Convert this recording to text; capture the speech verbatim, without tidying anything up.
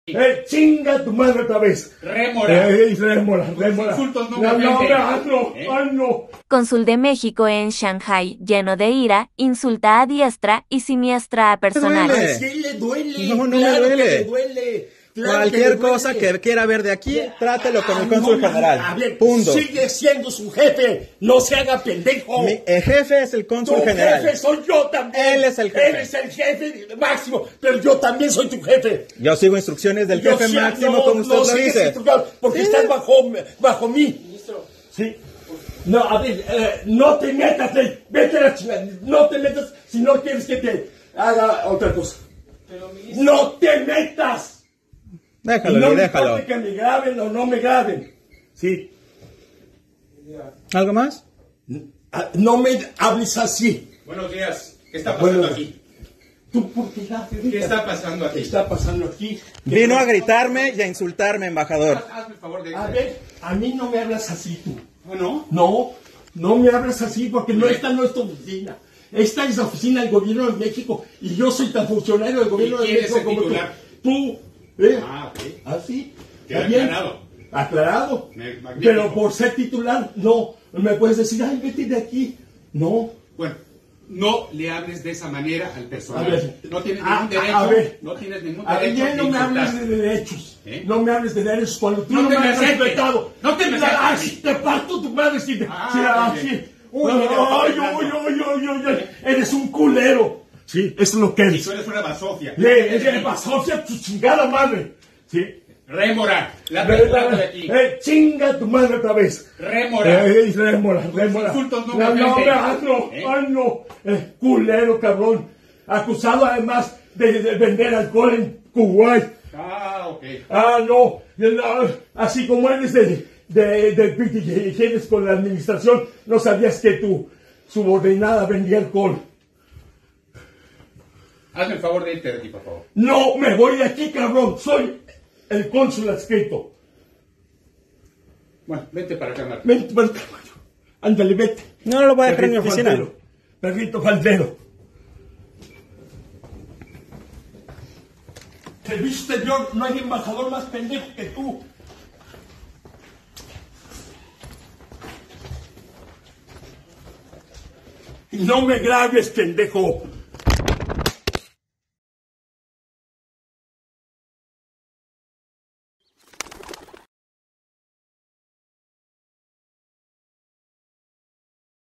Eh, chinga tu madre otra vez. Rémora. Eh, rémora, rémora. Insultos no, no, me no, ofenden. ah, no, ¿Eh? ah, no. Cónsul de México en Shanghai, lleno de ira, insulta a diestra y siniestra a personal. duele. Sí le duele. No, no claro me duele. Que le duele. Claro Cualquier que le duele. cosa que quiera ver de aquí, trátelo con el Ah, cónsul no, general. a ver, Punto. Sigue siendo su jefe. No se haga pendejo. Mi el jefe es el Tu cónsul general. jefe soy yo también. Él es el jefe. Él es el jefe máximo, pero yo también soy tu jefe. Yo sigo instrucciones del Yo jefe sí- máximo, no, como usted no lo sigues dice. instrucciones, porque Sí. estás bajo, bajo mí. Ministro. Sí. No, a ver, eh, no te metas, eh, vete a la chingada. No te metas si no quieres que te haga otra cosa. Pero, ministro, No te metas. Déjalo, no Luis, me déjalo. importa que me graben o no me graben. Sí. ¿Algo más? Ah, no me hables así. buenos días. ¿Qué está pasando Bueno, aquí? ¿Tú por qué la ¿Qué está pasando ¿Qué aquí? está pasando aquí? Vino a gritarme y a insultarme, embajador. Haz- Hazme el favor de A irte. ver, a mí no me hablas así tú. ¿O no? No, no me hablas así porque no esta no es tu oficina. Esta es la oficina del gobierno de México y yo soy tan funcionario del gobierno ¿Y de quién es México el como tú. titular? Tú, ¿eh? Ah, ok. ¿Así? Queda ¿Está bien? aclarado. Aclarado. Me- magnífico. Pero por ser titular, no. Me puedes decir, ay, vete de aquí. No. Bueno, no le hables de esa manera al A personal. ver. No tienes A- ningún a- derecho. a ver. No tienes ningún A ver, derecho ya no de me hables insultar. de derechos. ¿Eh? No me hables de derechos cuando tú No no, te me me has acerques. respetado. No te me La- acerques. ay, te parto tu madre si te... Ah, si- muy bien. así. Uy, ay, mira, ay, está ay, ay, ay, ay, eres un culero. Sí, eso es lo que Y eres. tú eres una basofia. Le, es que pasó hacia tu chingada madre. Sí. Rémora. La Eh, persona de aquí. eh, chinga tu madre otra vez. Rémora. Eh, rémora, rémora. insultos no me no, no, ofenden. ah, no, ¿Eh? ay, no. Eh, culero, cabrón. Acusado además de, de vender alcohol en Kuwait. Ah, ok. Ah, no. no, Así como eres de, de, de P T y tienes con la administración, no sabías que tu subordinada vendía alcohol. Hazme el favor de irte de aquí, por favor. No, me voy de aquí, cabrón. Soy el cónsul adscrito. Bueno, vente para acá, Marco. Vente, vente, caballo. Ándale, vete. No lo voy a dejar en mi Perrito oficina. faldero. Perrito faldero. Servicio exterior, no hay embajador más pendejo que tú. Y no me grabes, pendejo.